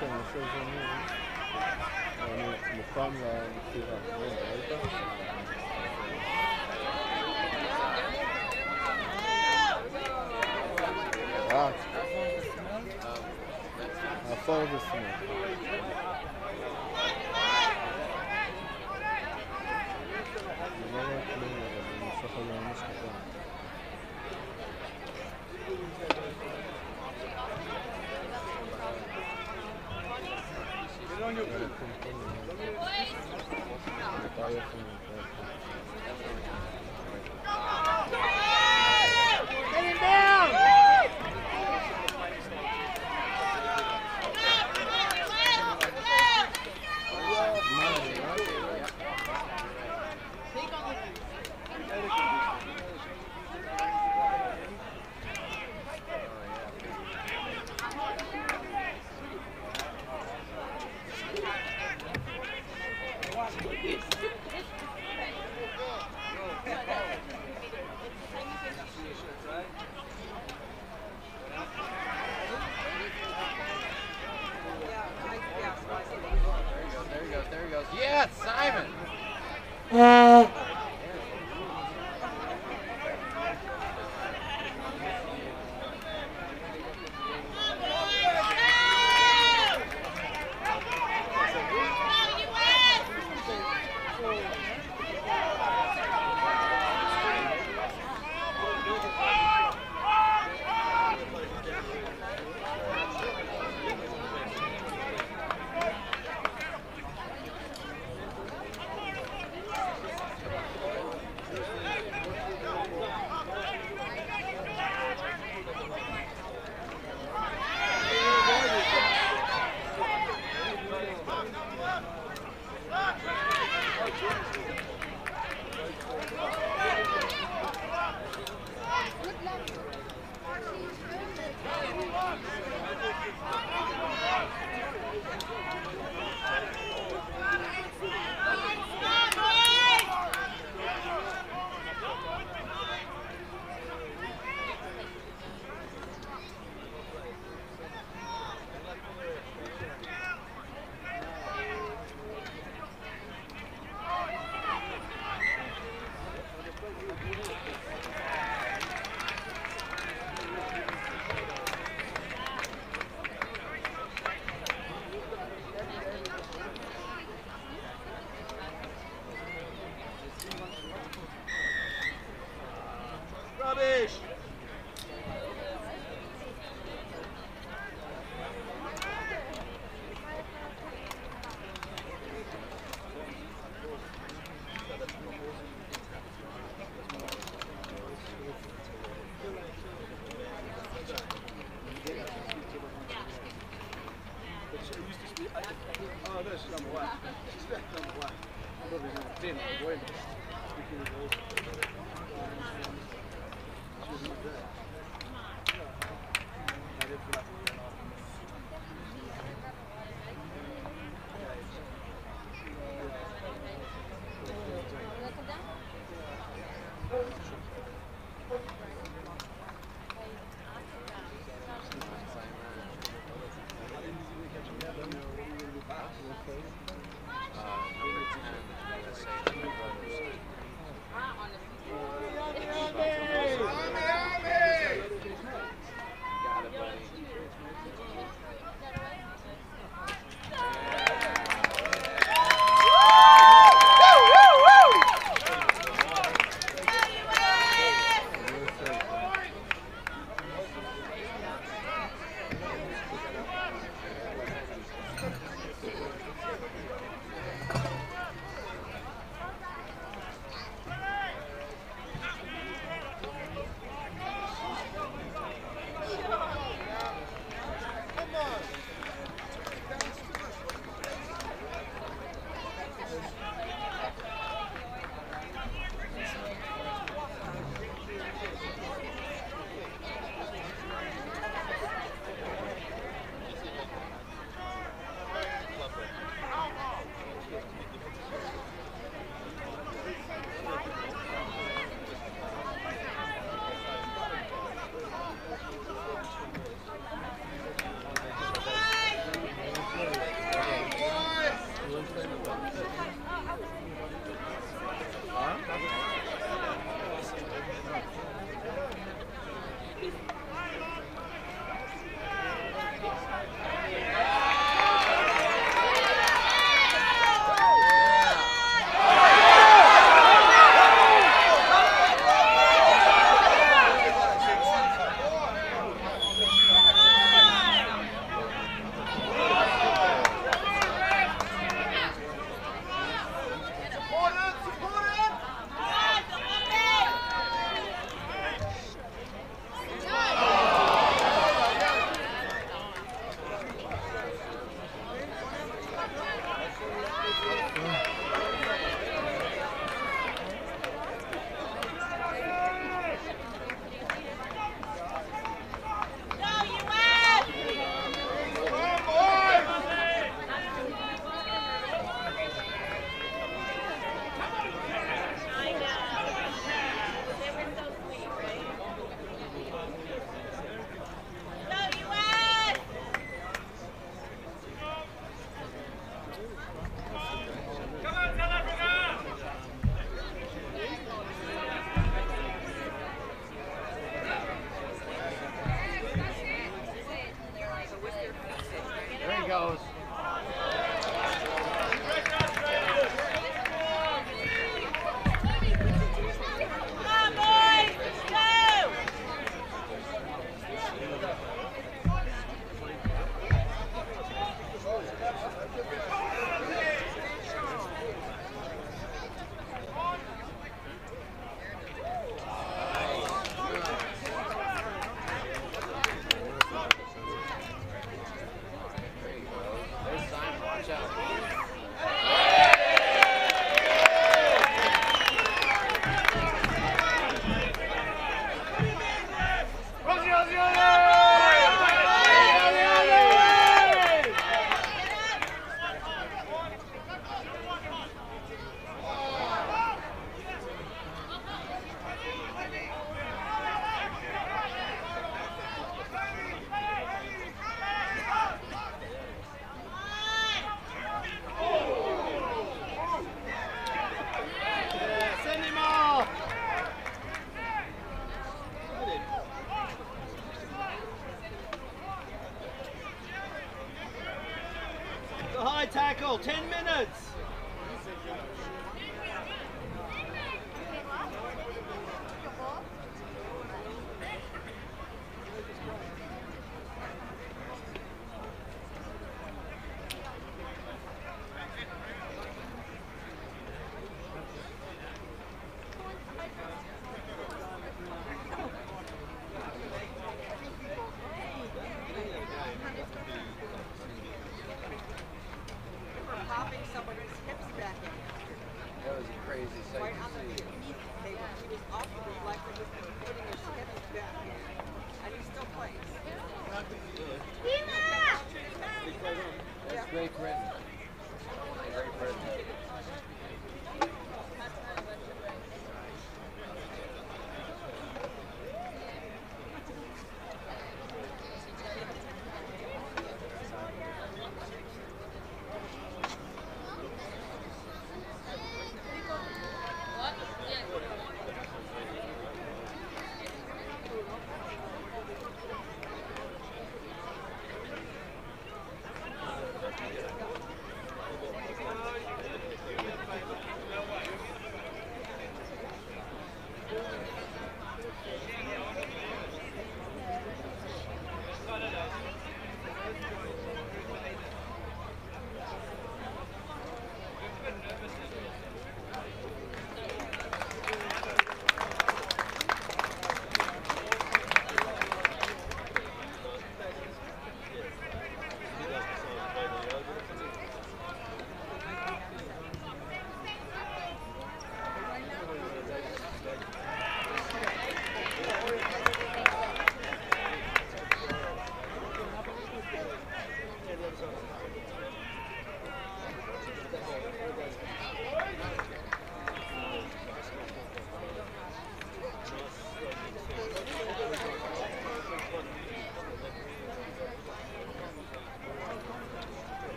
שהנושא הזה אני מוכן למכירה. ראית? רק. הפור ושמאל. זה לא רואה כלום, אבל זה נמשך על ממש קטן. Yeah, Simon! Rubbish! Oh, no, she's on the way. She's back on the way. Probably not 10 on the way. Speaking of those. She was not there. I did feel like we went off. goes. High tackle, 10 minutes. That was a crazy sight to see. That's Great Britain. Great Britain.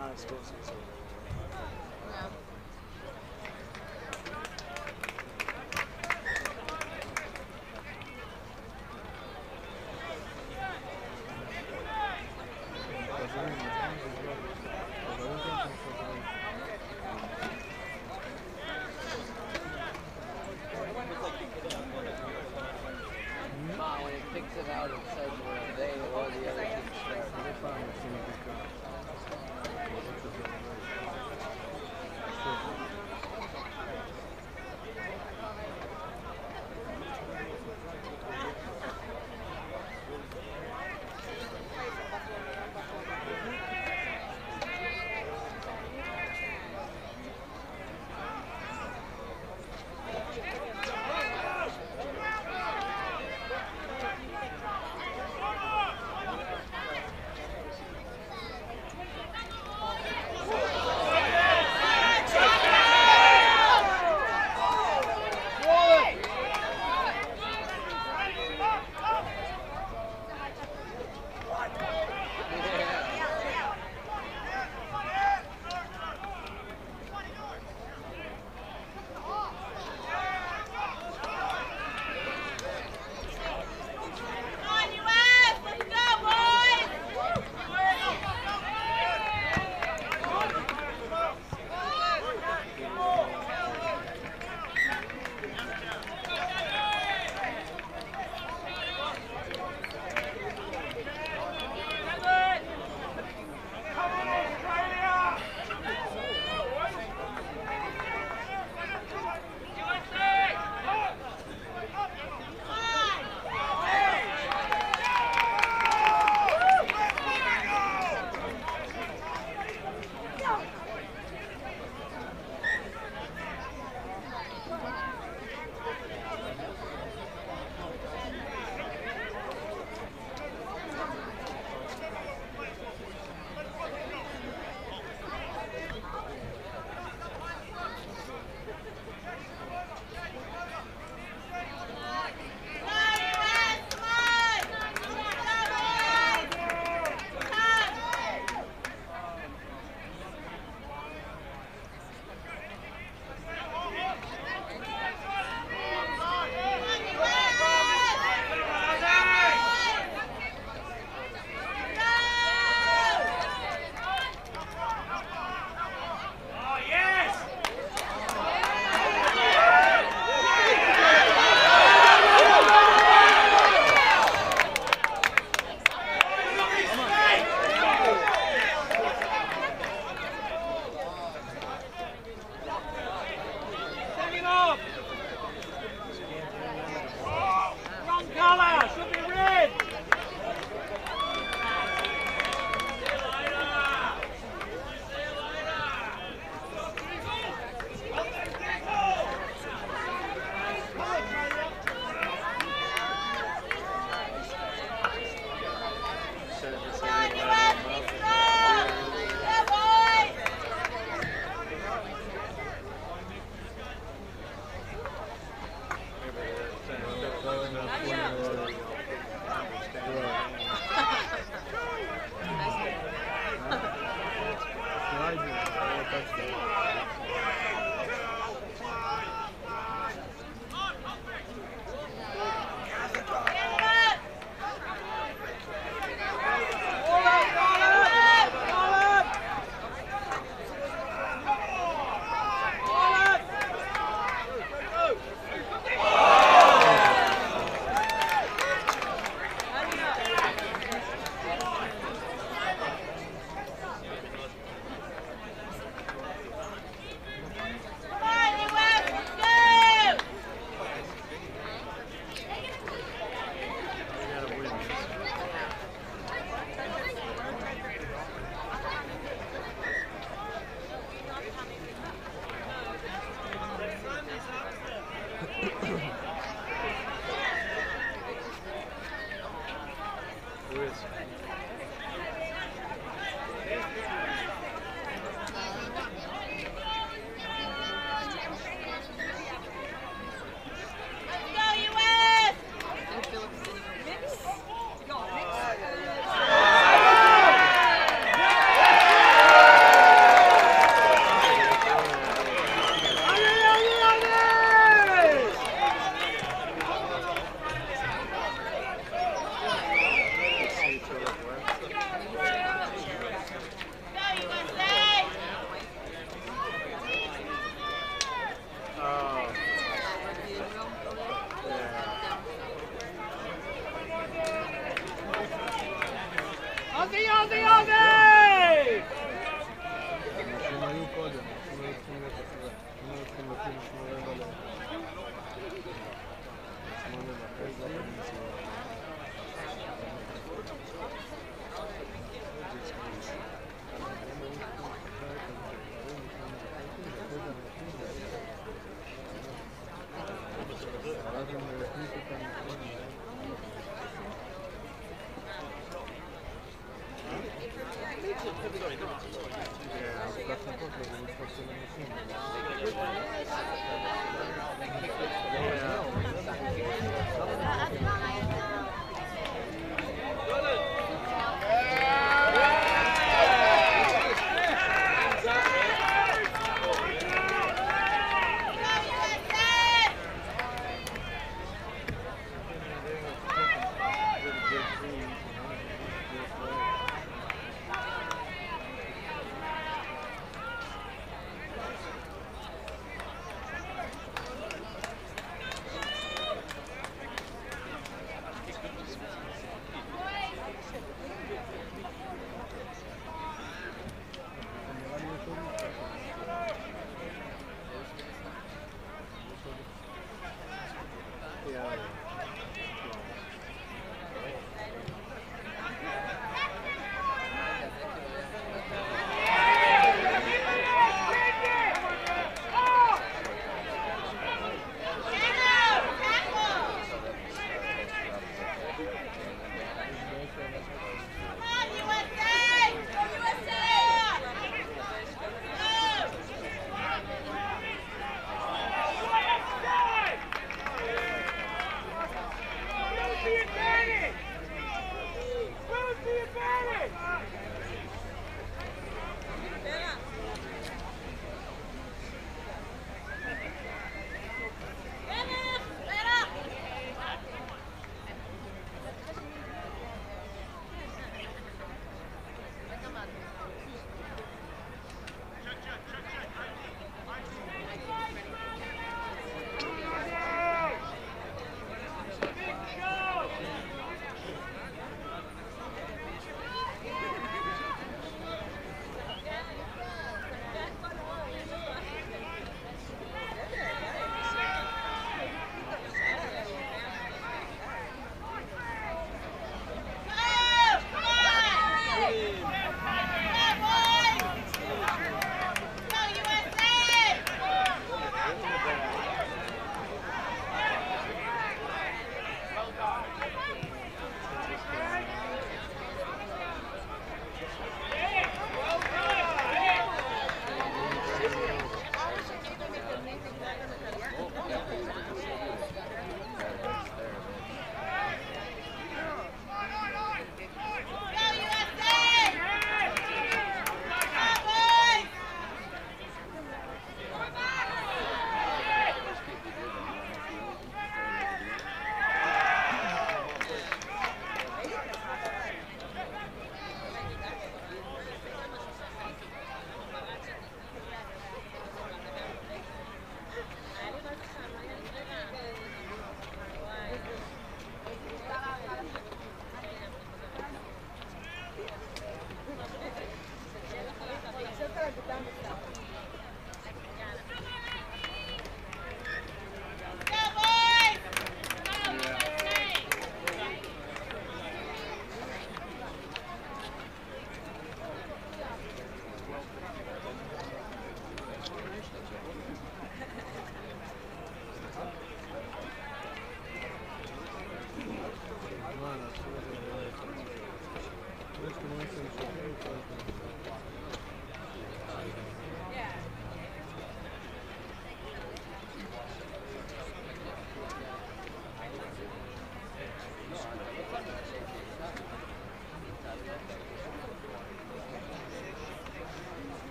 I suppose so. Yeah. When it picks it out, it says where they or the other team start.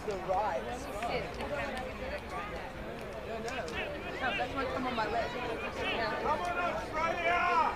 the right. Sit. That's why come on my leg. Come on, Australia!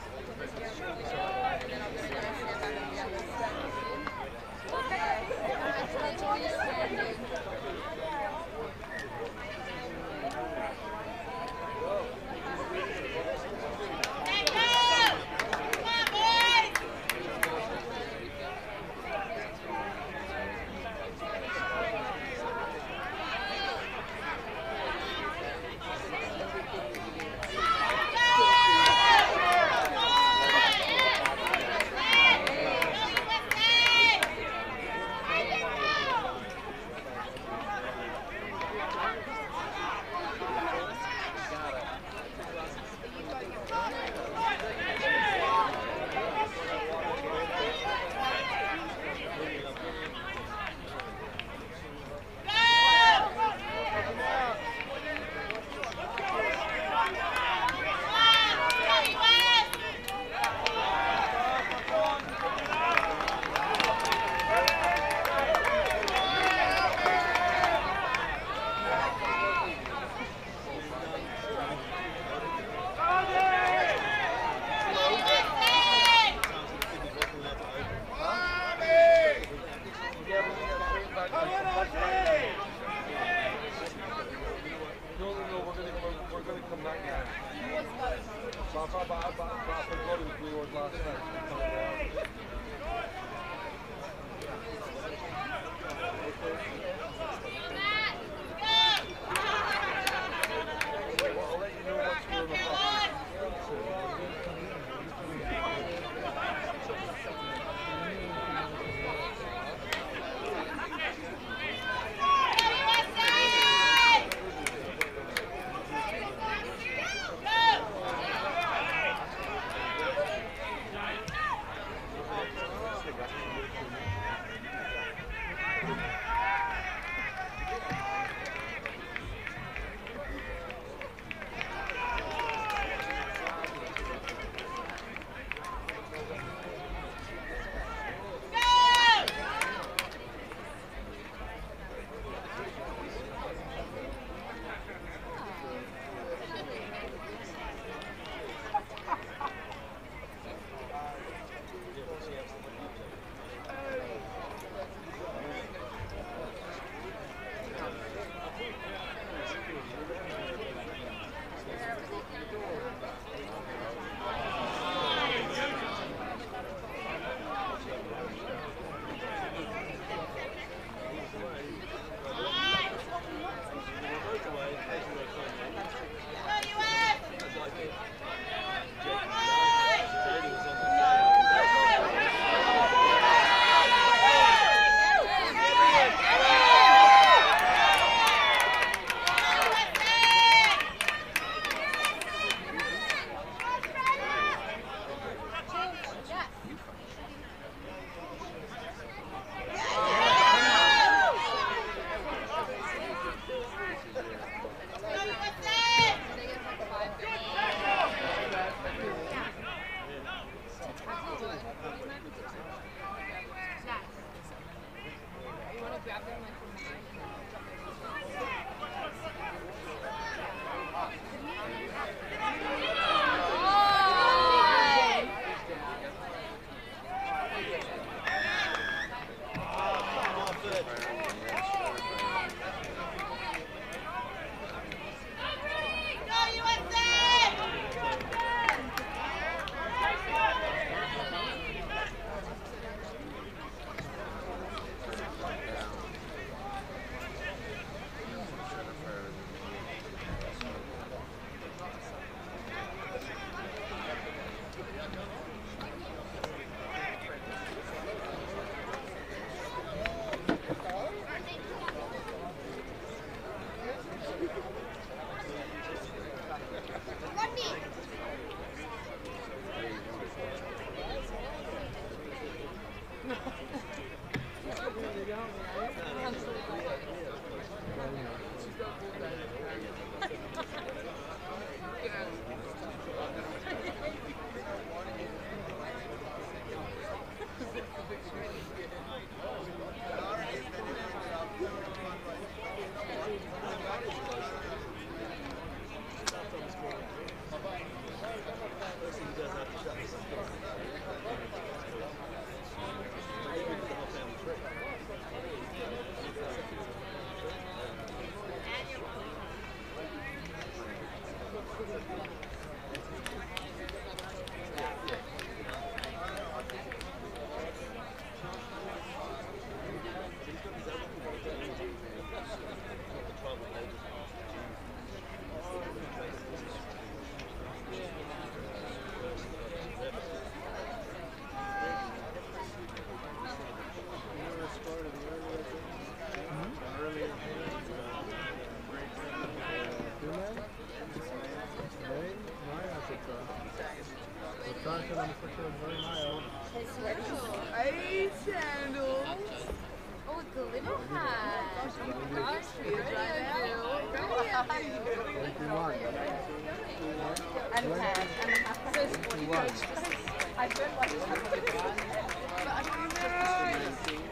manufactured very mild. Hey, sandals. Oh, a glitter hat. Gosh, weird right now. 21. And a hat. And a hat. So it's 21. I don't like it. But I don't know.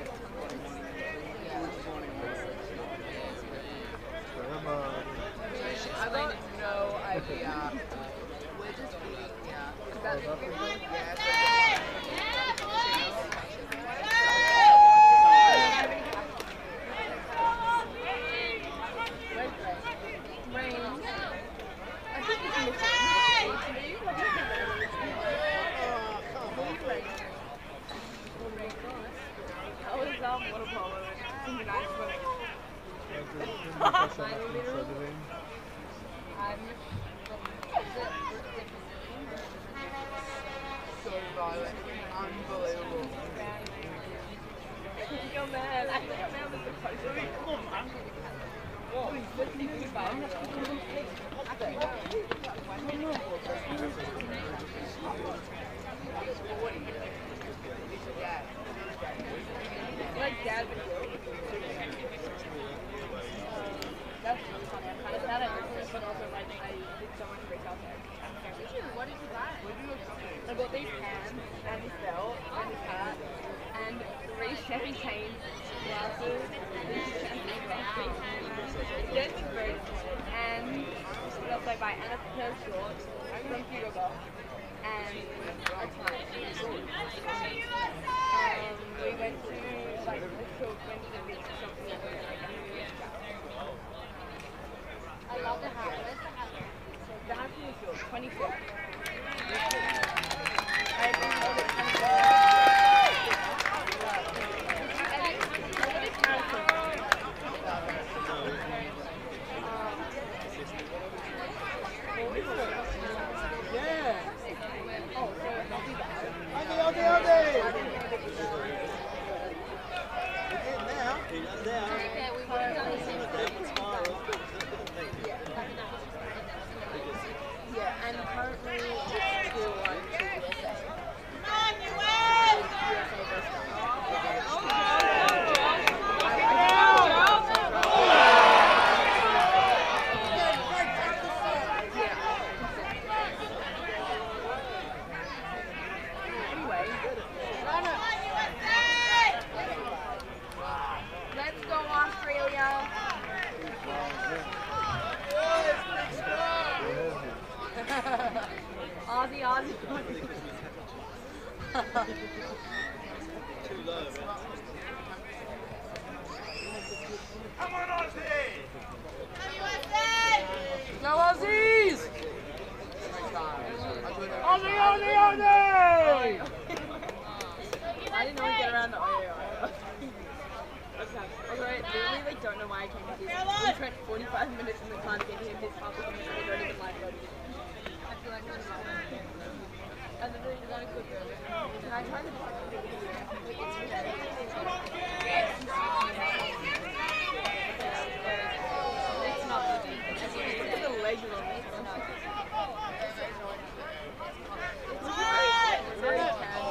I got no idea. We're just eating, yeah. That's Rain. I think it's missing. That was water polo. Synchronized swimming. So violent. Unbelievable. Yo, man. I think I'm out of the post. Come on, man. What? Let's leave it back. Like dad would do. That's really funny. I'm kind of sad at this, but also like I did so much great out there. What did you buy? I bought these pants and this belt and this hat and 3 Chevy chains, glasses, these champagne glasses. This is great. And what else did I buy? And a pair of shorts from Hugo Boss. And a tie. And we went to like the shop, went to the beach or something like that. I love the hat. Where's the hat? The hat from the shop, 24. I think all the 24. Yeah. Oh, so I'll be back. Okay. Okay, we would have done the same thing. Yeah, and currently it's 2-1 to USA. Anyway, let's go Australia. Aussie. Too low, man. Come on, Aussie! Go Aussies! Aussie! I didn't know we'd get around the Oreo. Alright, literally like don't know why I came to this. We spent 45 minutes in the car to get him his pop and I don't even like it. I feel like I'm and then you're gonna cook it. Can I try the it's not good. Look at the legs on it. It's very casual.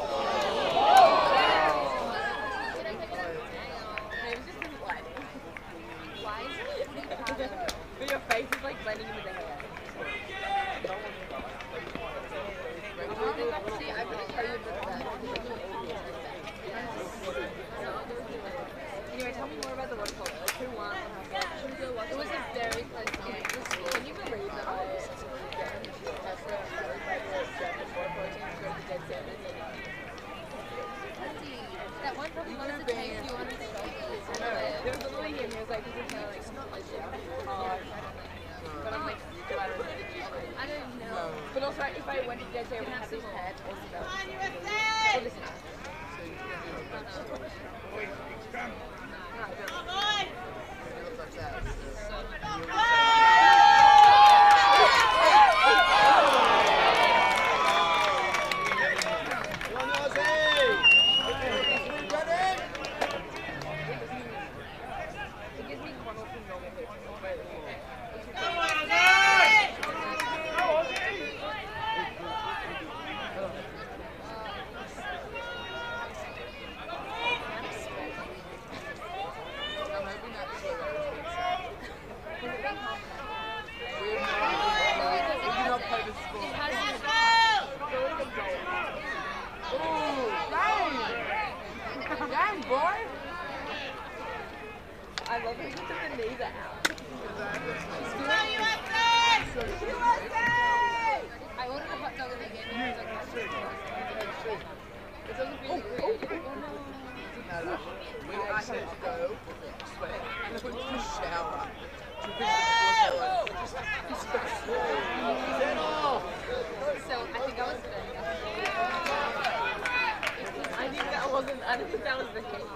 Why is it? But your face is like blending in with the hair. See, I couldn't tell you about that. Anyway, tell me more about the water polo. Like, who won? It was a very close game. Can you believe that I tested water polo team to go to the Dead Sevens? That one probably wanted to take you on his shoulders. There was literally him. He was like, this is kind of like, not like but I'm like, I don't know. But also, if I went to Dead Sevens, I would have this hat or spell. Or this hat. boy. I love it. He took the knees out. I ordered a hot dog and they gave me a hot dog. It doesn't feel great. We actually had to go sweat. Put in the shower. So I think I was I didn't think that was the case.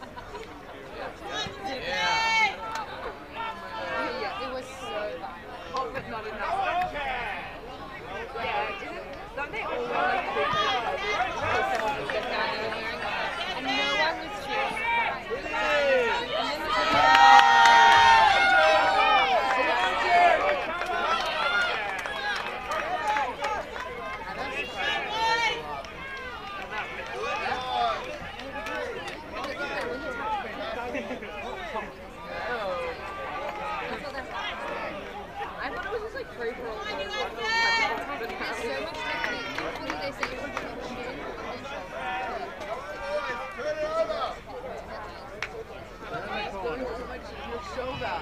Yeah. Yeah, it was so bad. Oh, but not enough. Yeah, don't they all wear like and no one was cheering. I thought it was just like free for all. There's so much technique. What did they say? Your shoulder.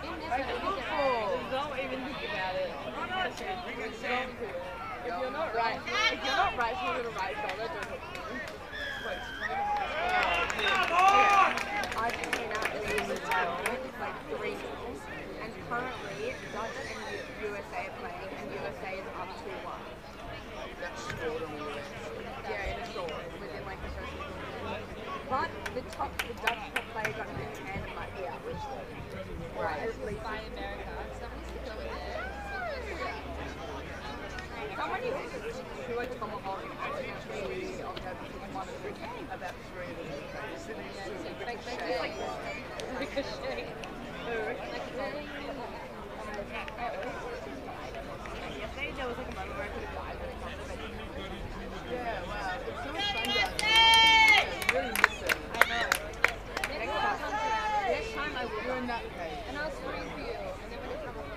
Don't even think about it. If you're not right, shoulder to right shoulder, don't look at me. I've been out in the like 3 years, and currently Dutch and USA are playing, and USA is up 2-1. That's scored on the left. Yeah, in a short, within like the first 2 minutes. But the Dutch top player got hit in the hand and might be out. Right, at least by America. Someone needs to go in there. Someone needs to do a tomahawk and actually on the about 3 of them. Ricochet. Yesterday there was like a moment where I could have died when it comes to Yeah, wow. It's so much fun guys. Really miss it. I know. Next time I will. You're in that case. And I'll scream for you. And then when it comes up.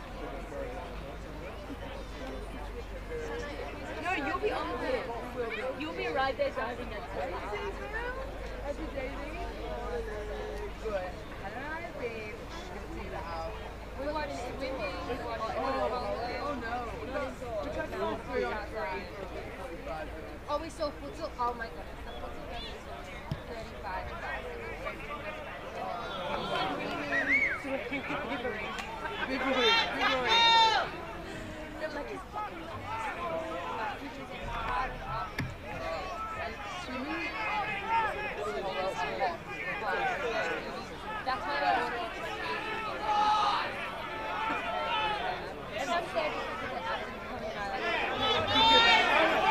No, you'll be on the field. You'll be right there driving next to me. Happy dating. Good. I don't know how to be. See the house. We watched swimming. We watched Oh no. We tried to go 3 on 3 for 45 minutes. Oh, we saw futsal. Oh my goodness. The futsal game was 35 and 5. Big boy. They're like, it's fucking and swimming. That's why I ordered it. And I'm sad because the app is coming out.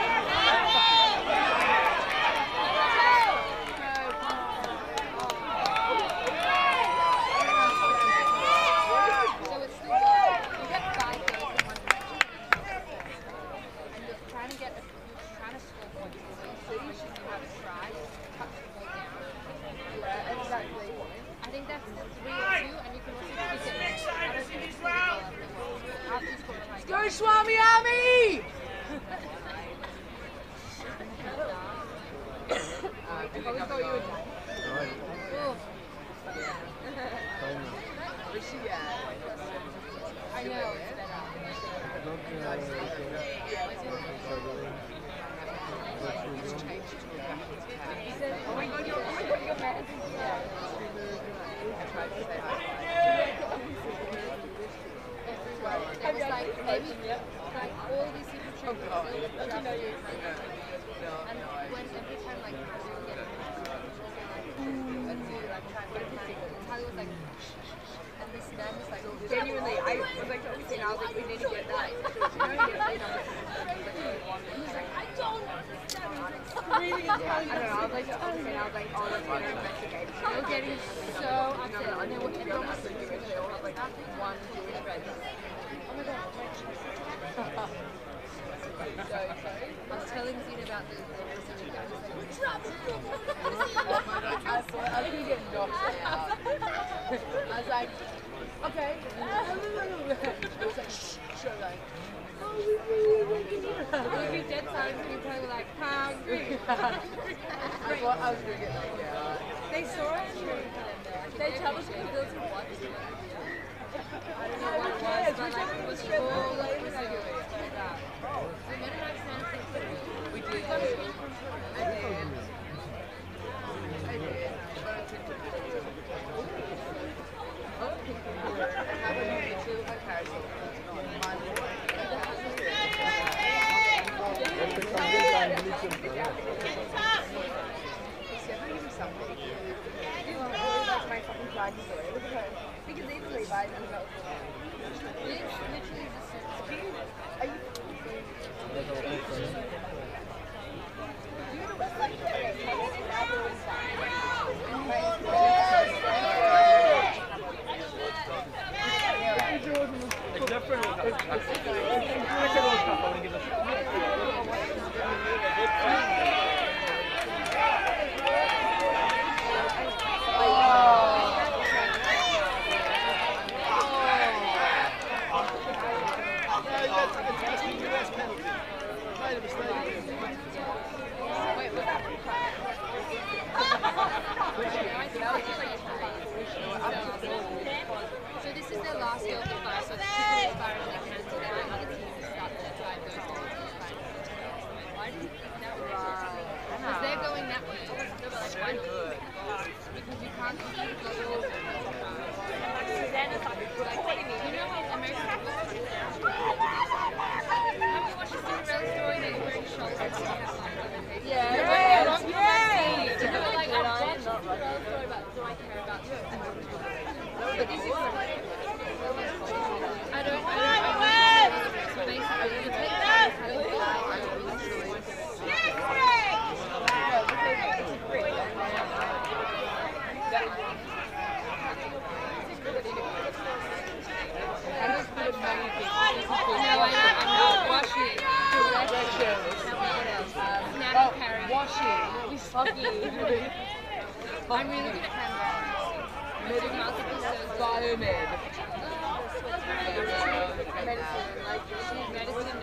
So it's still good. You get 5 days in 1 direction. And you're trying to score points. So you should have a try, touch the ball down. Yeah, exactly. I think that's 3 or 2, and you can also kick it. I don't think it's the ball after you score a try. Go Swami Army! I probably thought you were done. Right. Oh. Fine. Where's she at? I know, it's better. Not He said, oh my god, you're mad. I tried to say hi. There was like, maybe, like, all these secret tricks. God. Just know you. No, And no, when every time, like, you get and do, like, try and get a panic, Tali was like, and this man was like, genuinely, I was like, obviously, and I was like, we need to get that. You know, get the number. And he's like, I don't understand. Screaming and telling I don't know, I was like, obviously, and I was like, oh, let's go investigate. They were getting so upset, and they were everyone was like, they all have like 1 Jewish friend. Oh my god, I was telling Zine about the procedure guy. He's like, oh my god, I was gonna get knocked out. I was like, okay. I was like, shh, like, it would be dead silent and you probably were like, hungry. I thought I was gonna get knocked out. They saw us. They tell us we built a watch. I don't know what it was, but like it was full of we did. Because these Levi's and those. This literally is the same. Are you? So this is their last year of the fire, so it's as far as they can, so they want other teams to start to drive those goals as far as they can. Why do you think that way? Because they're going that way. They were like, why do you make goals? Because you can't see the goals. Susanna's like, what do you mean? You know how American football is? Have you watched the Cinderella story that you're wearing shorts and stuff? Yeah. They were like, I've watched the Cinderella story about do I care about you? But this is I don't so basically you take that I'm not washing. Washing. We soggy. I'm really good at camera. Multiple biomed. Medicine, like she's medicine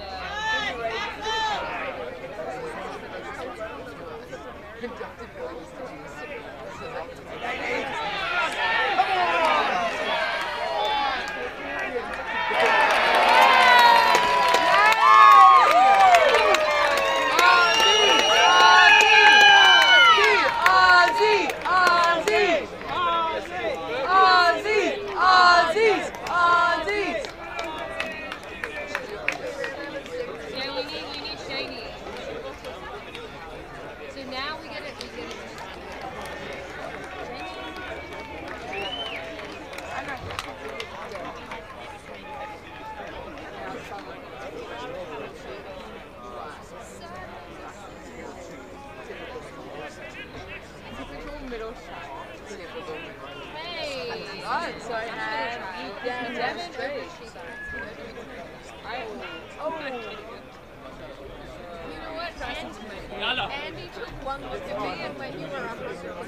Andy took one look at me and when you were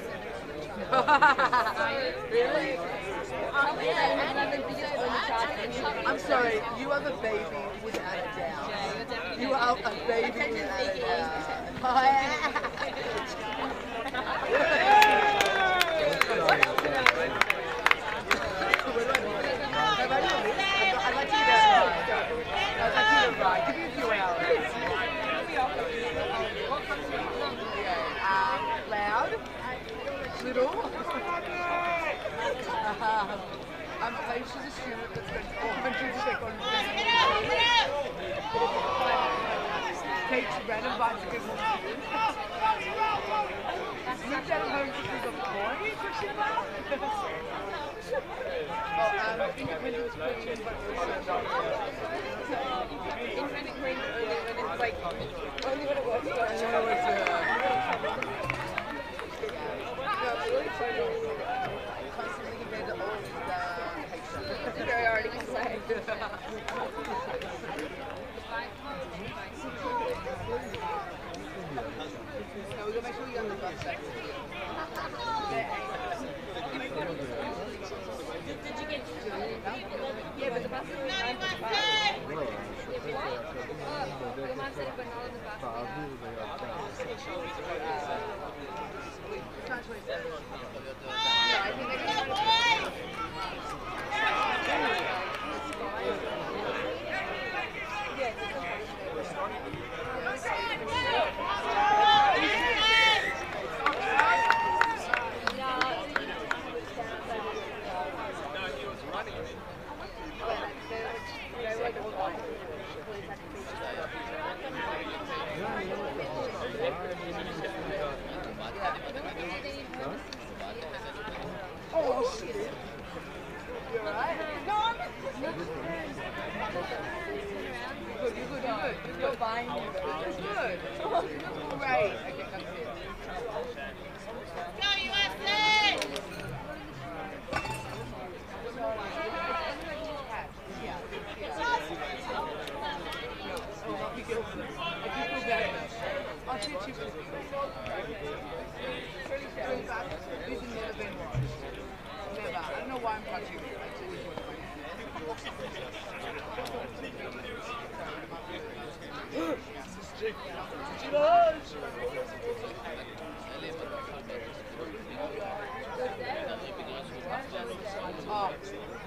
100%. Really? I'm sorry, you are the baby without a doubt. You are a baby without a doubt. Give me a few hours. Loud, little. I'm placed as a student that's been 400% on takes random basketball students. Moved out of home because of boys or shit like independent queen, but independent queen only when it's like, only when it works. Constantly compared to all the superiority complex. So we're going to make sure we get on the bus section. Did you get yeah, but the bus is 9 to 5. Your mom said if we're not on the bus, Oh shit! You alright? No, I'm good. You're good. You're buying you. You're good. Great. Okay, that's it. Go USA! I'll teach you. These have never been washed. Never. I don't know why I'm touching it. I actually enjoy Oh.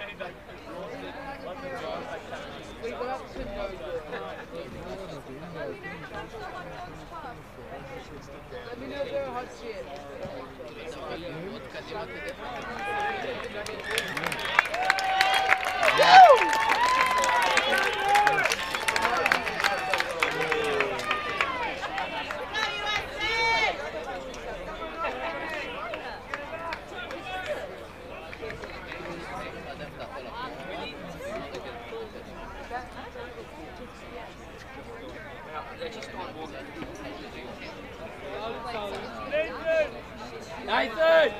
We got up to no good. Let me know if they're a hot shit. Nathan!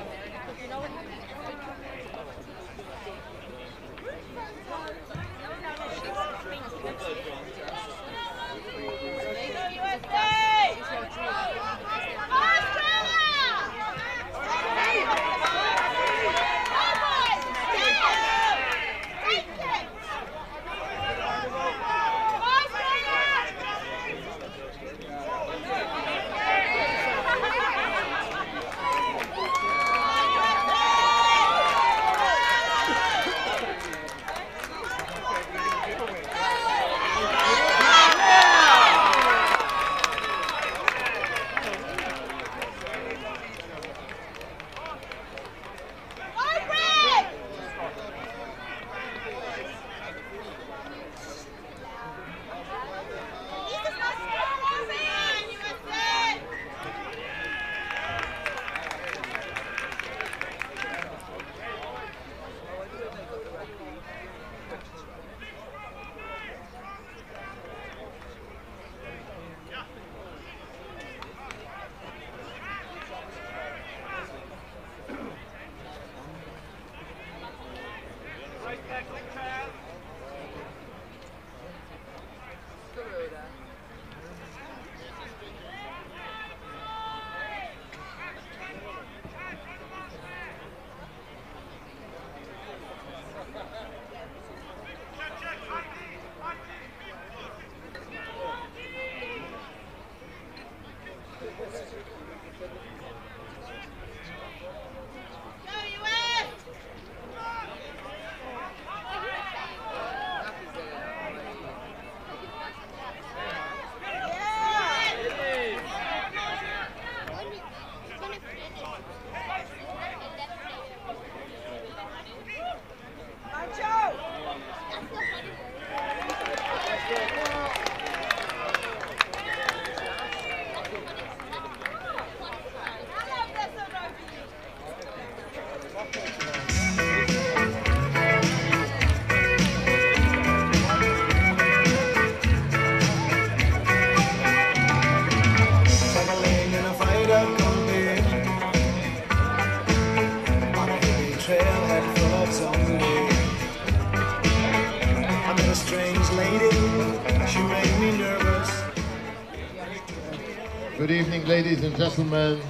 Good evening, ladies and gentlemen.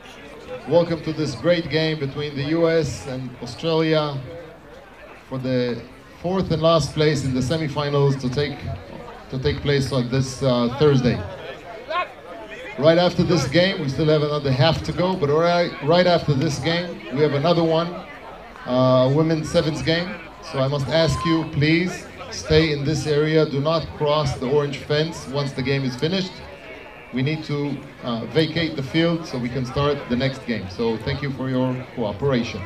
Welcome to this great game between the US and Australia for the fourth and last place in the semifinals to take place on this Thursday. Right after this game, we still have another half to go, but right after this game, we have another one, women's sevens game. So I must ask you, please stay in this area. Do not cross the orange fence once the game is finished. We need to vacate the field so we can start the next game. So thank you for your cooperation.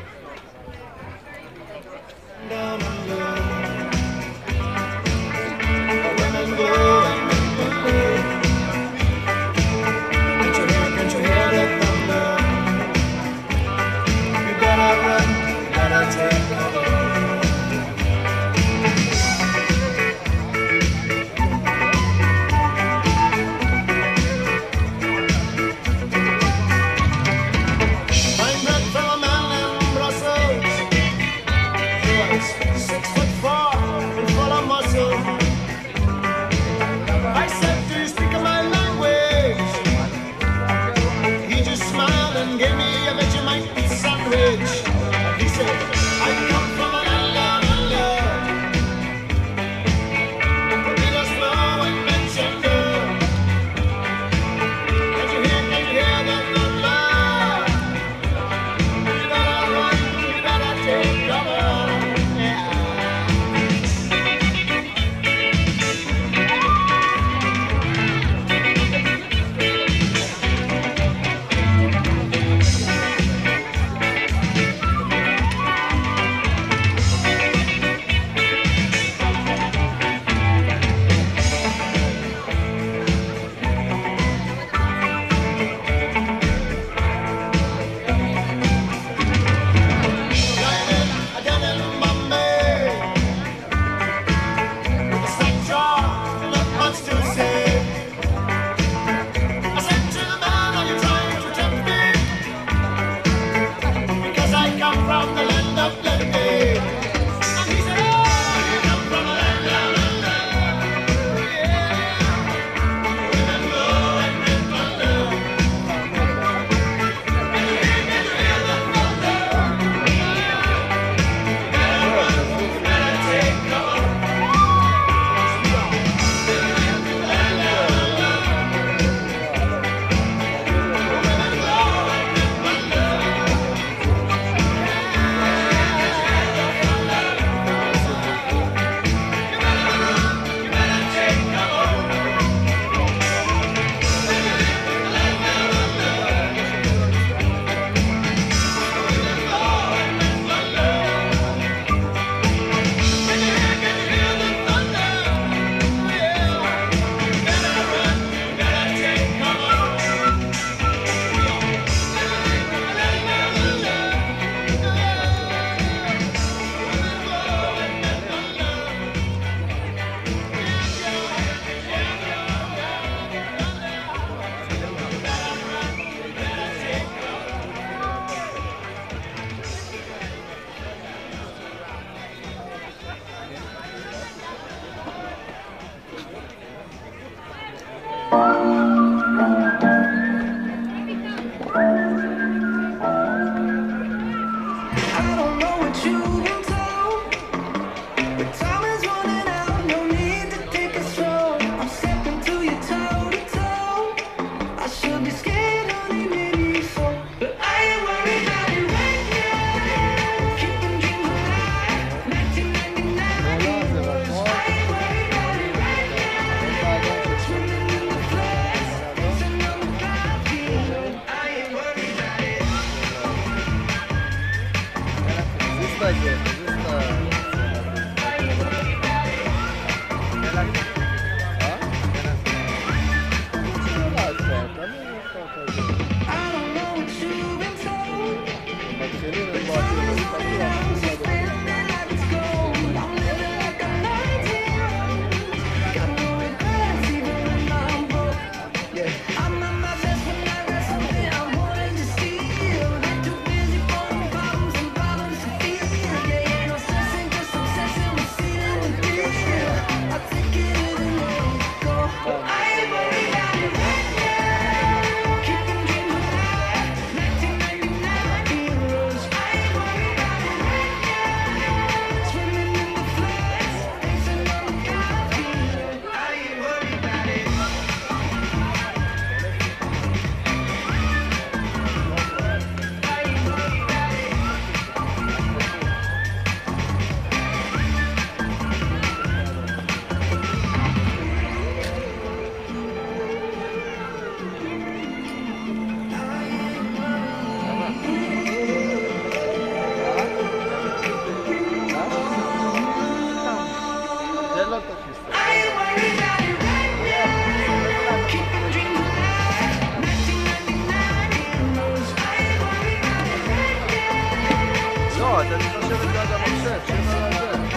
לא, אתה צריך לשבת ליד המחשב, שב על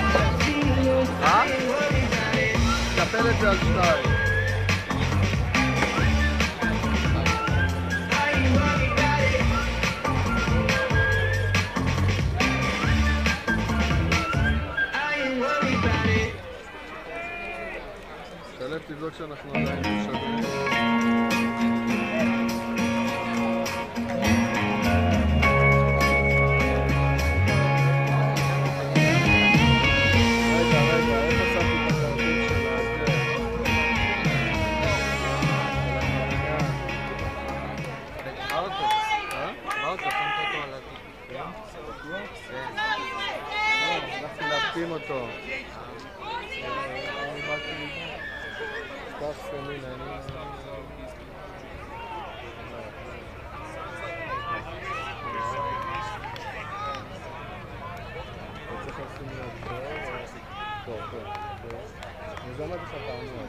זה. תקפל את זה על 2. תלך תבדוק שאנחנו עדיין משדרים. להחתים אותו. סטאפ סמינה, צריך לשים לב טוב. אני זומד לך פעמים.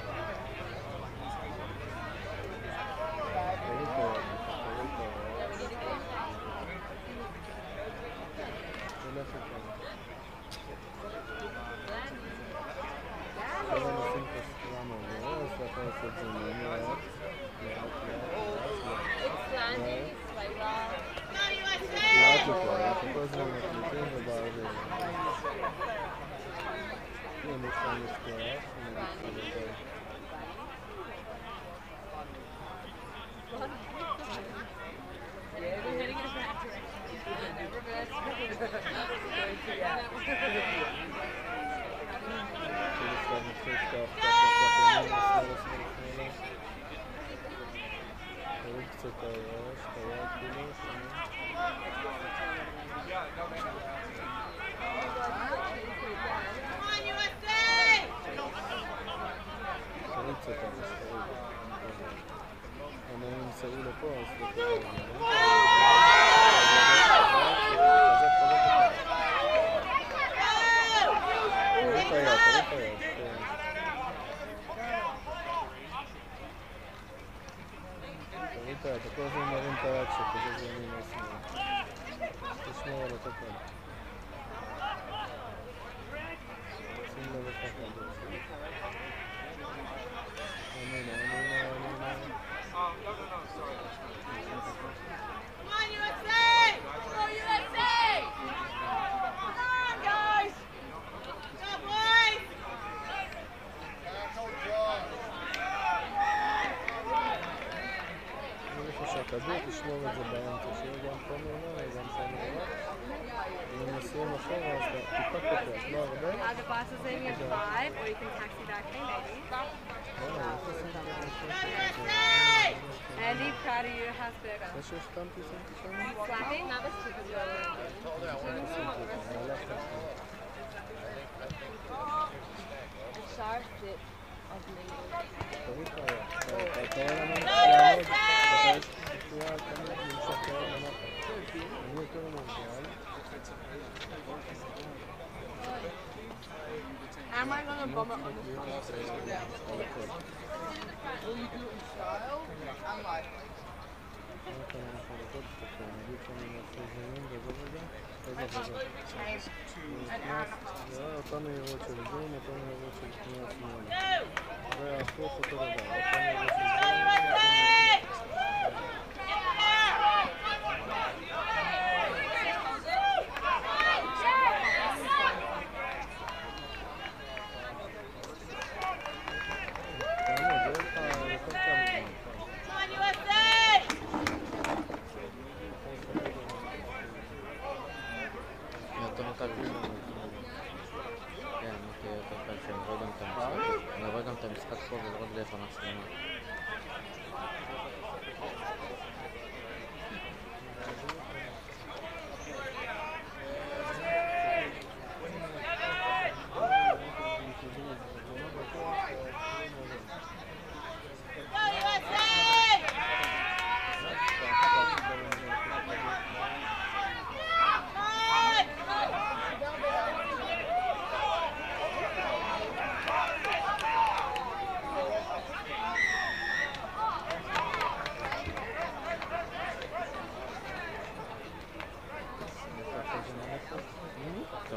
אתה כל הזמן מרים את היד שכזה זה ימין מהשמאל. תשמור על אותו כאן. שים לב את הכדור. אמינה. Come on, USA! Go, USA! Come on, guys! Go, boys! שהכדור תשמור את זה באמצע, שיהיה גם פה מעולה, גם פה מעולה. אם נשים אחורה, אז טיפה פתוח, לא הרבה. The boss is leaving at 5, or you can taxi back. Hey, baby. Andy, proud of you. How's burger? זה שהחתמתי שמתי שם? Slapping? Sharp dip of mango. תראי את היה. אתה רואה למה לעמוד? אתה יש תפריעה, כמה נמשך כאלה למטה. אני יותר מורגל. Am I gonna vomit on this one? Yeah. Will you do it in style? I'm like... אותה מהירות של זום, אותה מהירות של תנועה שמאלה. והפוך אותו דבר, אותה מהירות של זום. אני רואה גם את המשחק פה ולראות דרך המצלמה.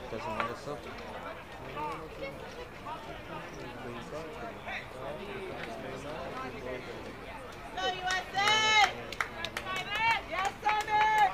כזה עד הסוף. Go USA! Yes, Simon!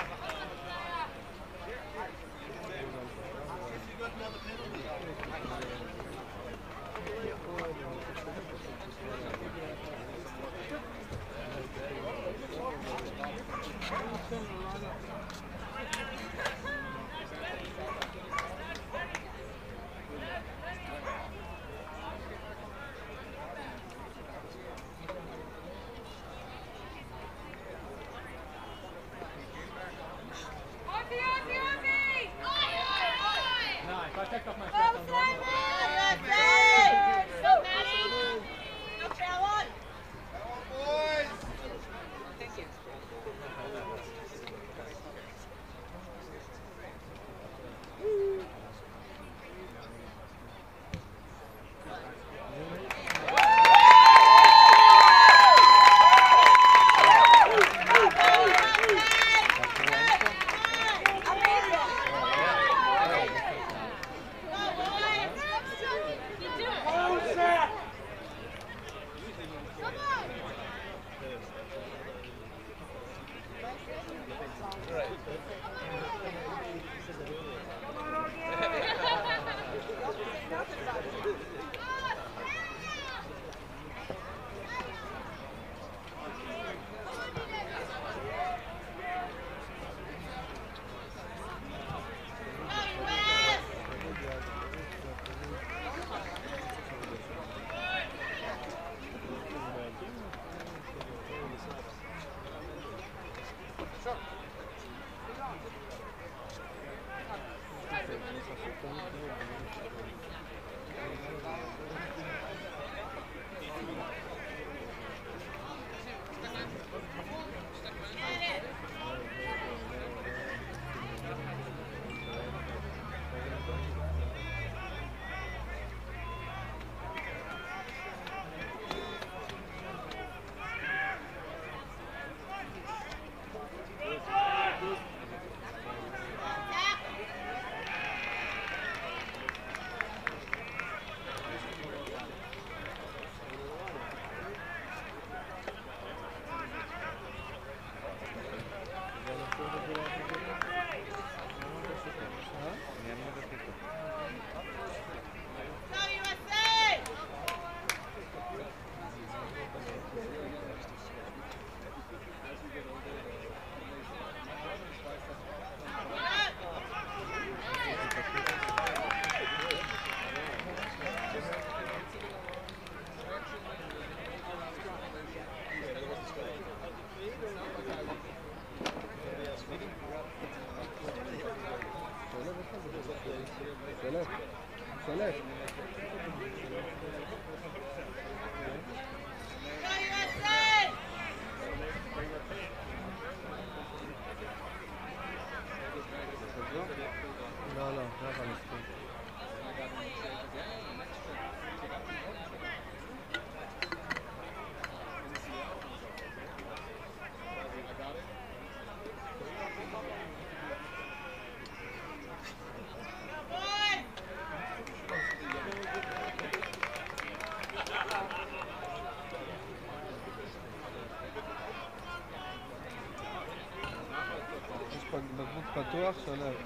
בקבוק פתוח, שלב.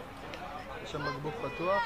יש שם בקבוק פתוח.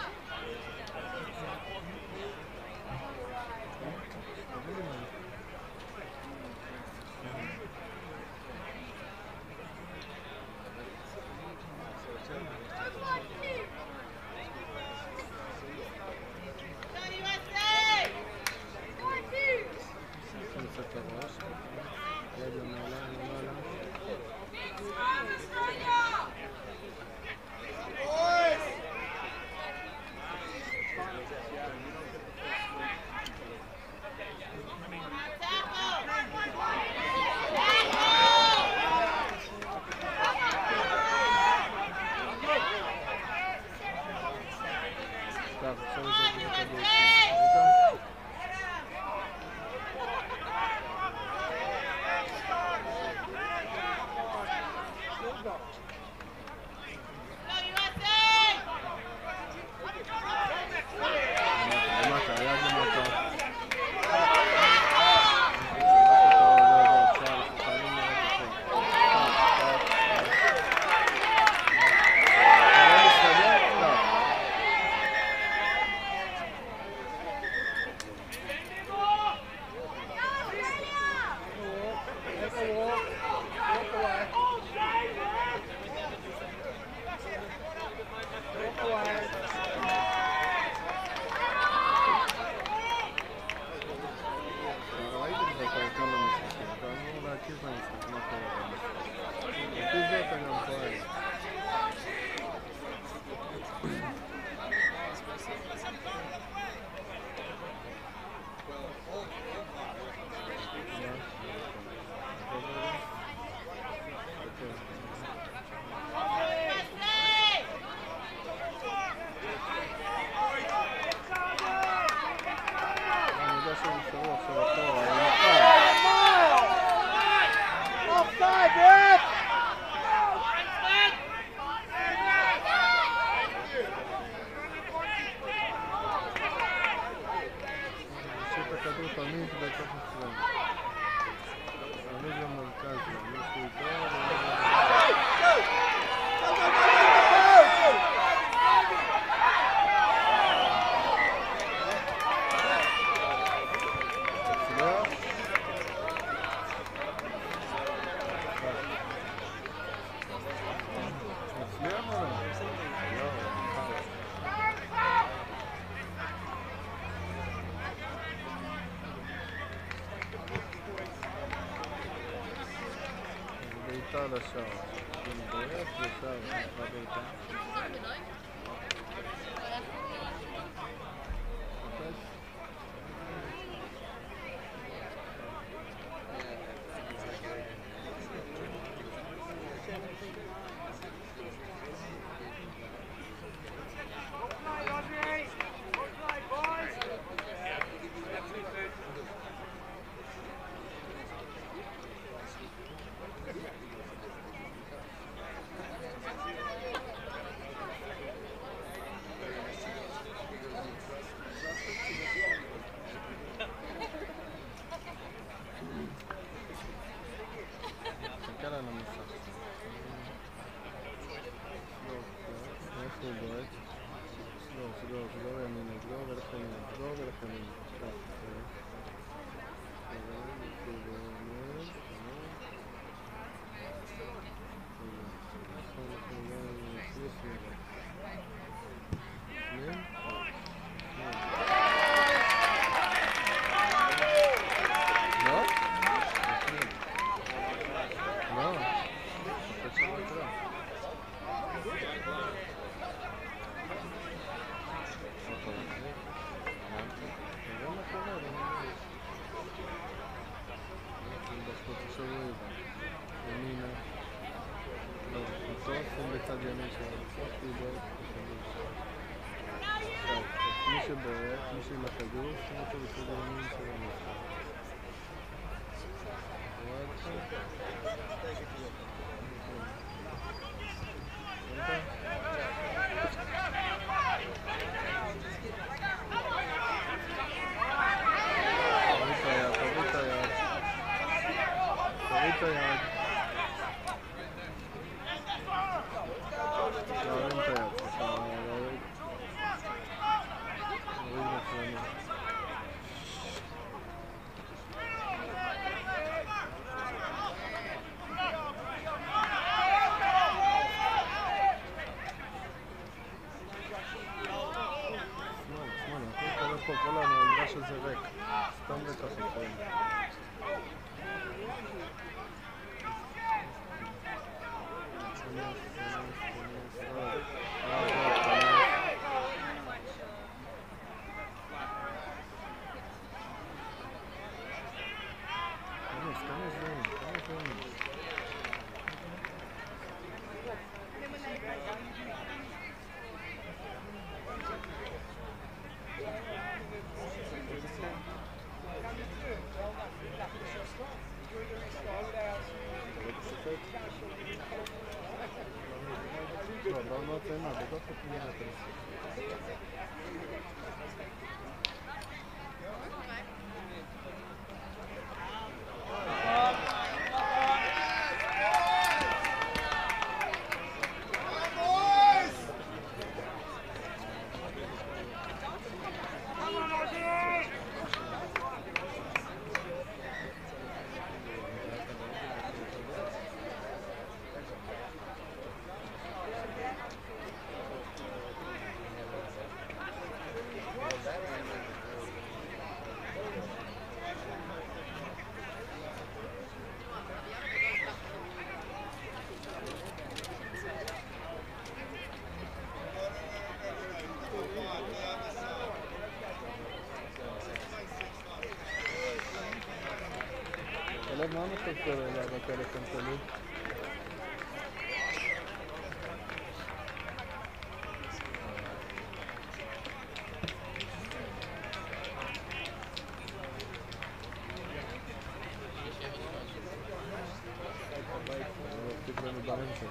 תמיד בתוך ישראל. תמיד במרכז, מישהו איתו, בעיטה לשער, בערך לשער, נקרא בעיטה. תסתכל על המסך. איפה הוא בועט? סגור ימינה, סגור ולך ימינה, סגור ולך ימינה. בצד ימין שלו, בסוף בועט מי שבועט, מי שעם הכדור, שים אותו בצד ימין של המשחק. תוריד את היד. כל המגרש הזה ריק, סתם וככה פה. לא תאמה, בגלל תפנייה את מה מחכה אליו בטלפון שלי? תקרא לנו באמצע.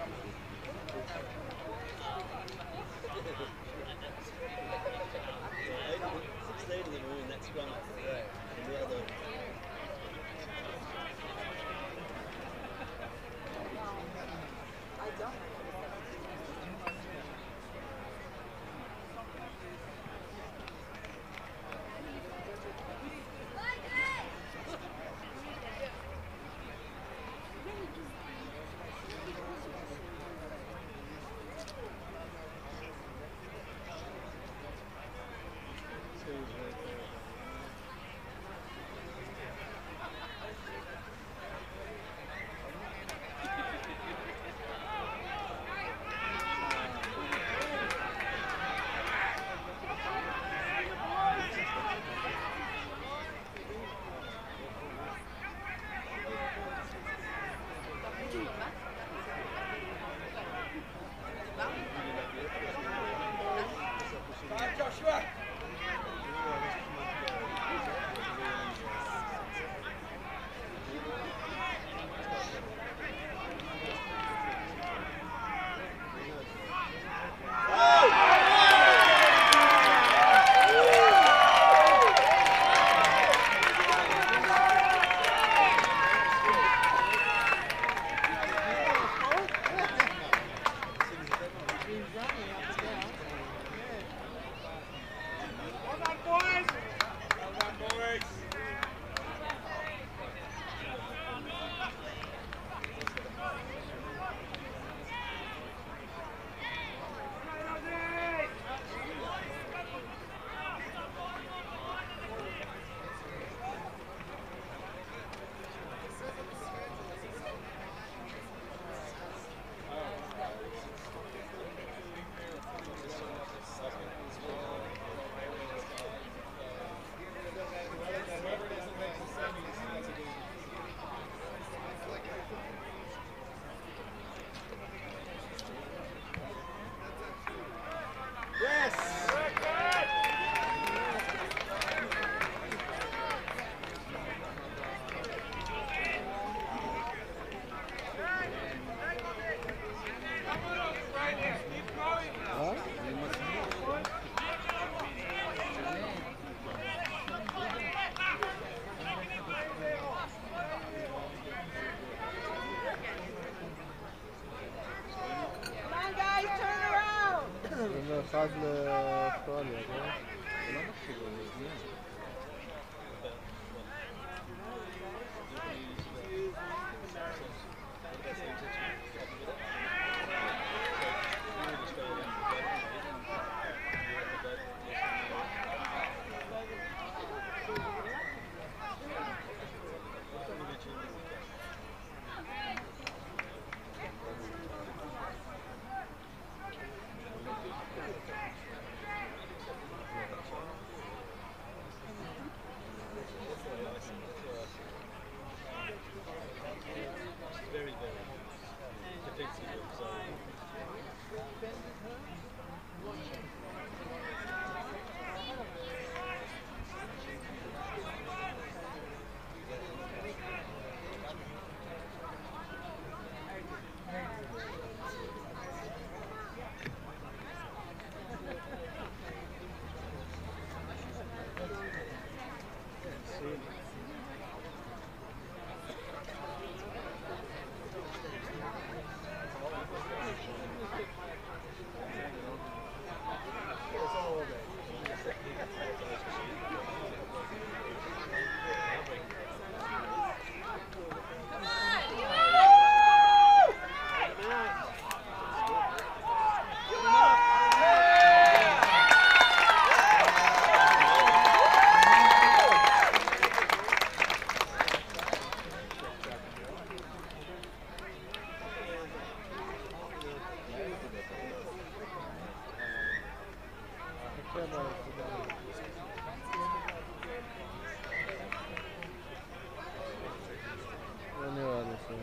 Stayed in the room, that's one. And the other אחד לאוסטרליה, כן? לא נראה לי ש...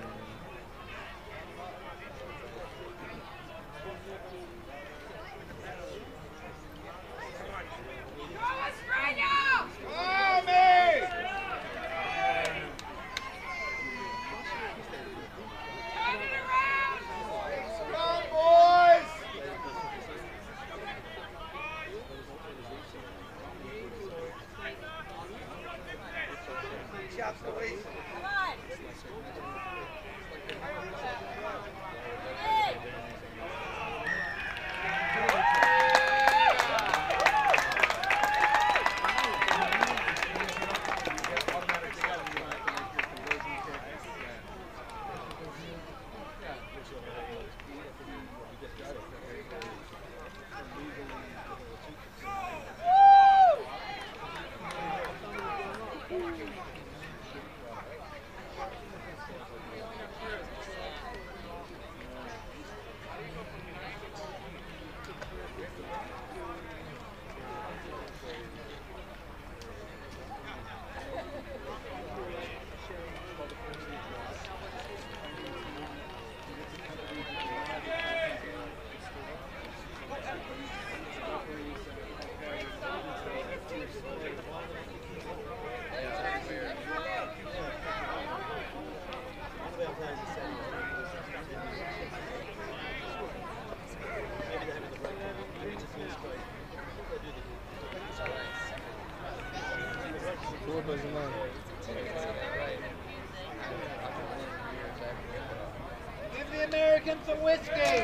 Give the Americans some whiskey!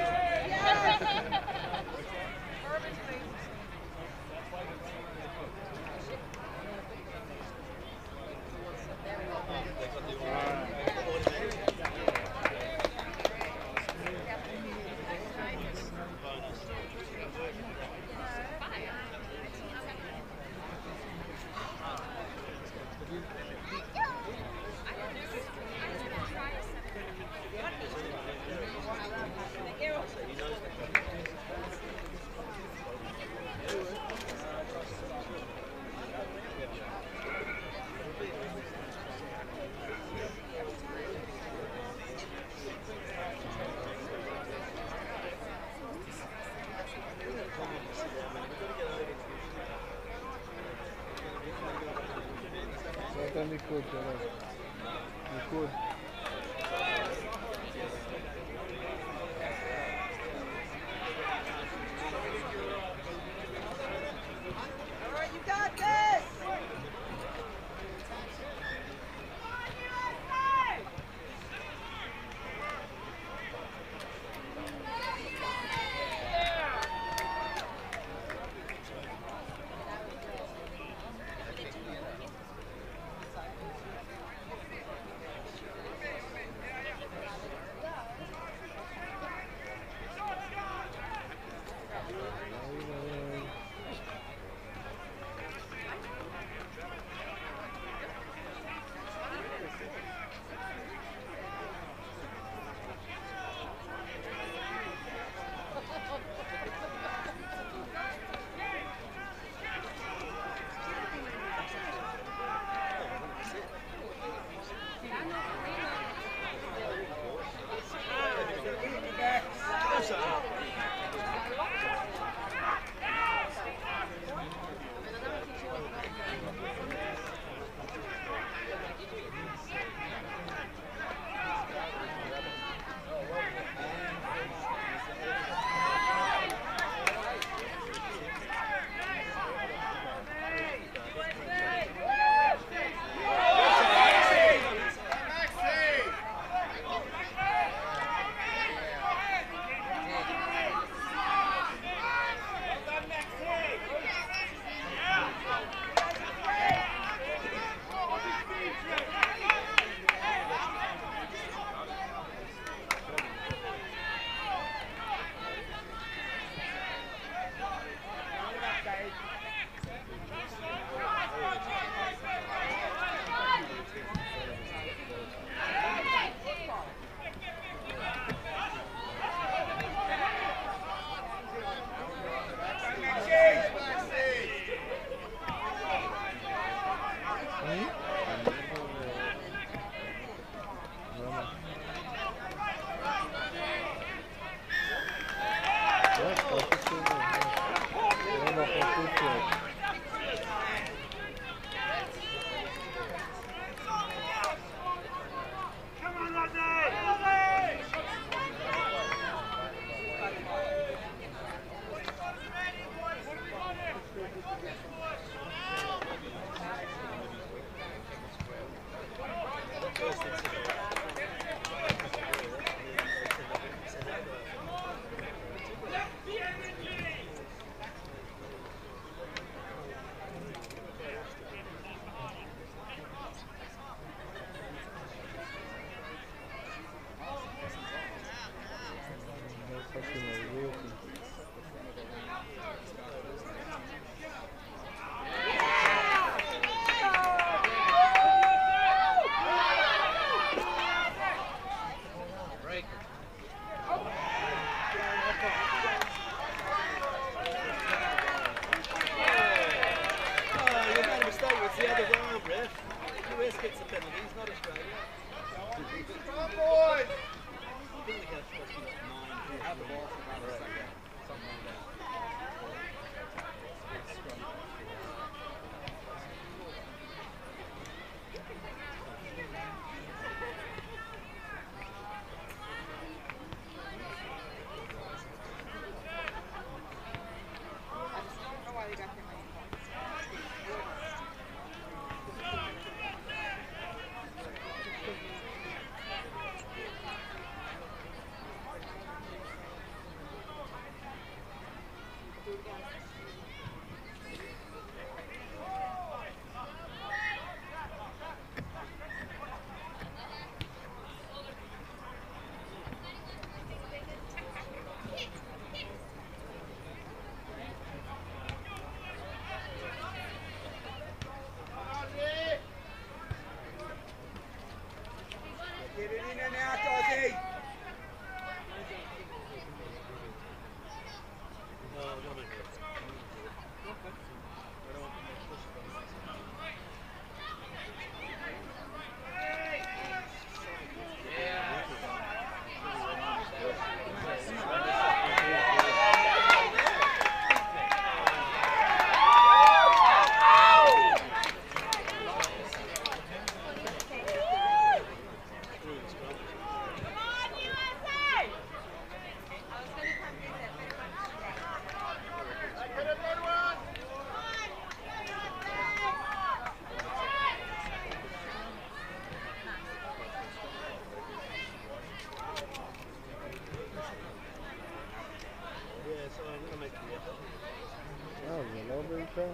זה ניקוד שלו. ניקוד. Alright, you got this! Oh, yellow bird.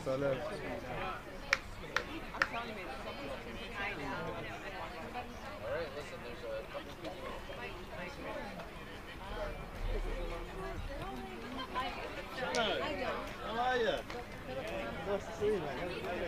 הלב. How are you? Nice to see you, mate.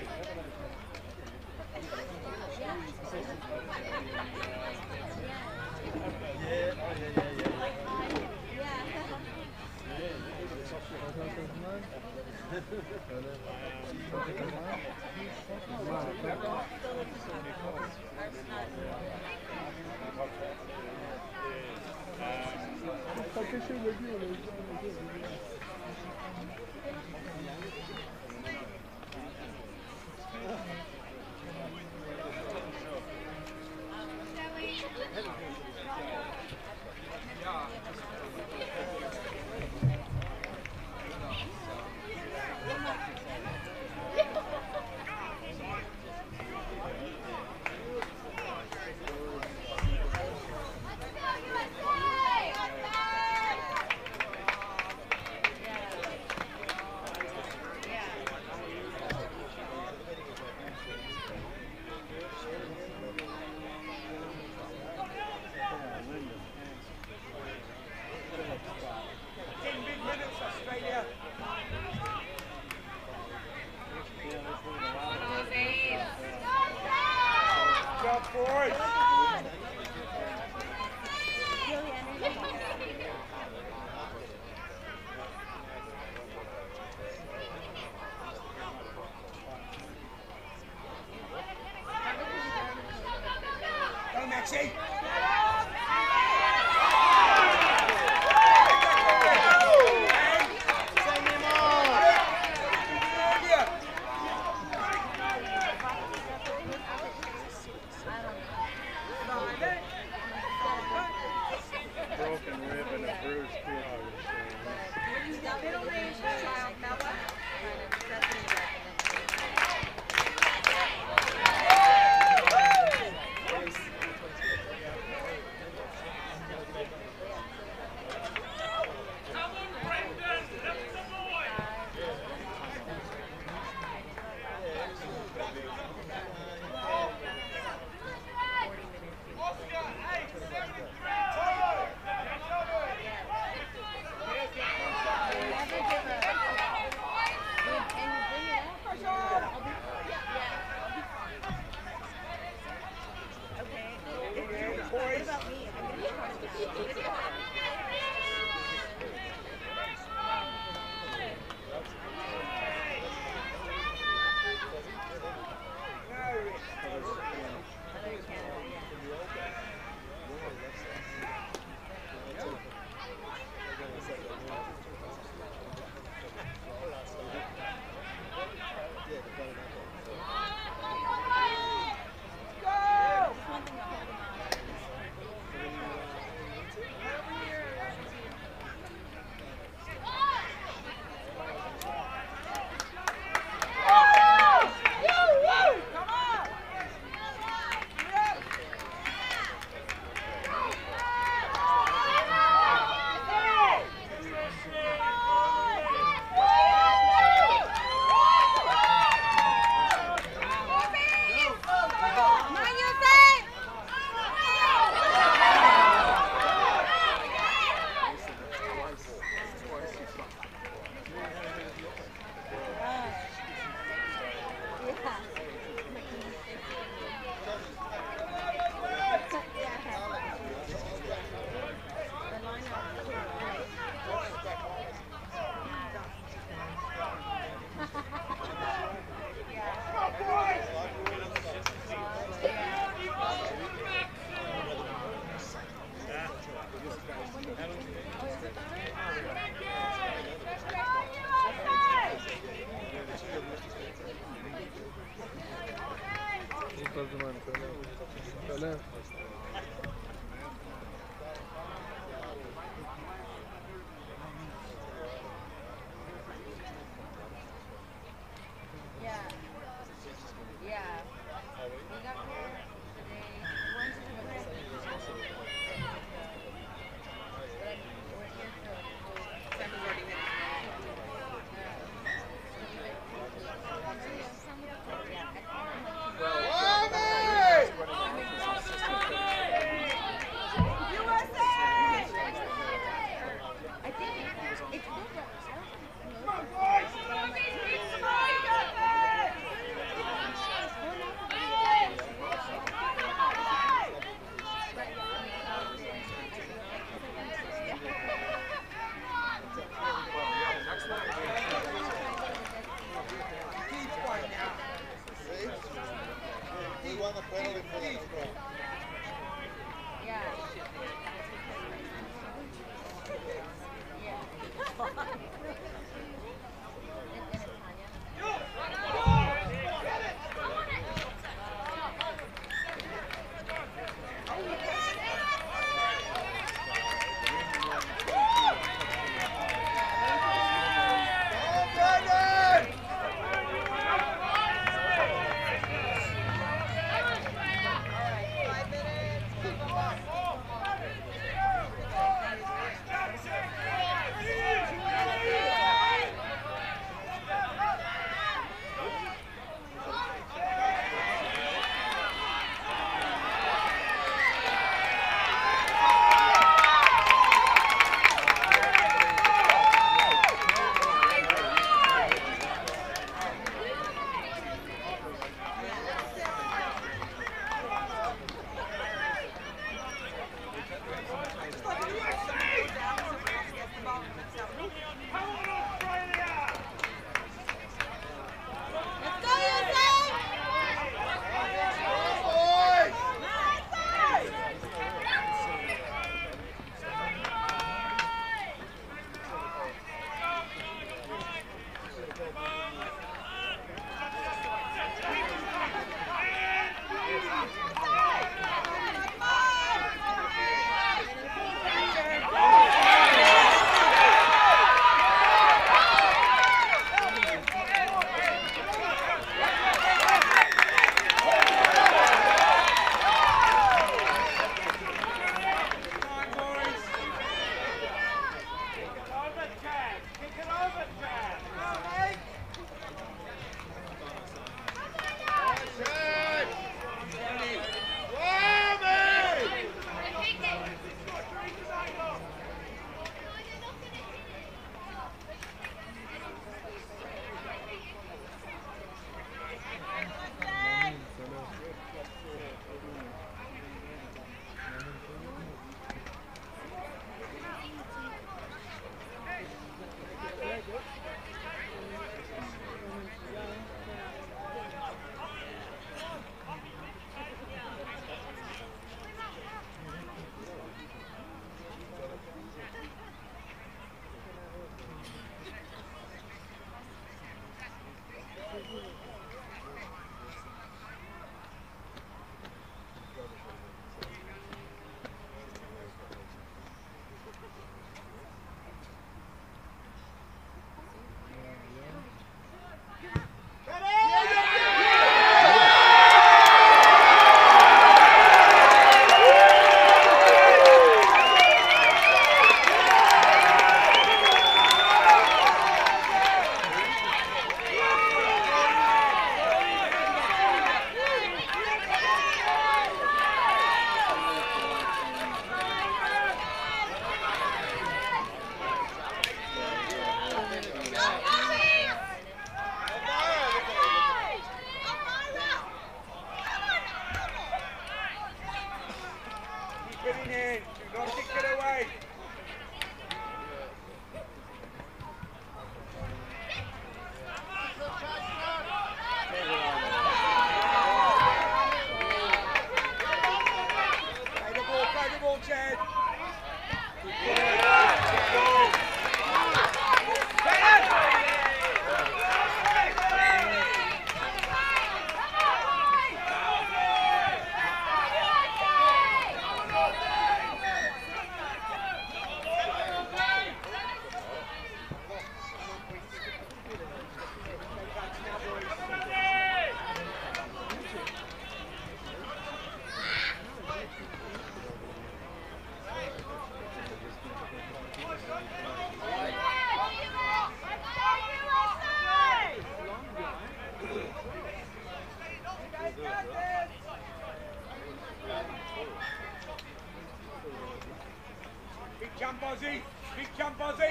jump, Ozzy! Big jump, Ozzy!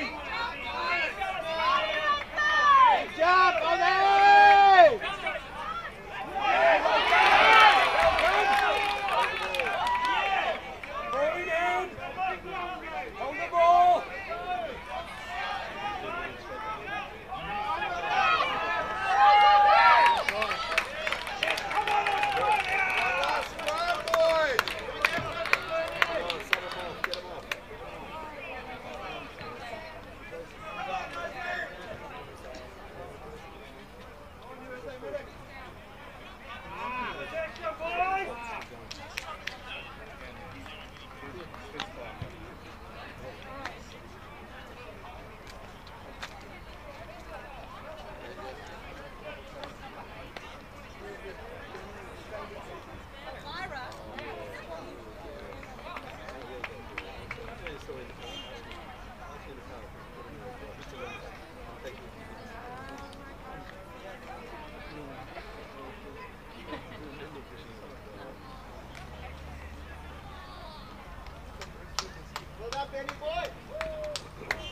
Big jump, Ozzy! Ball in! Hold the ball! Hold up, Benny boy!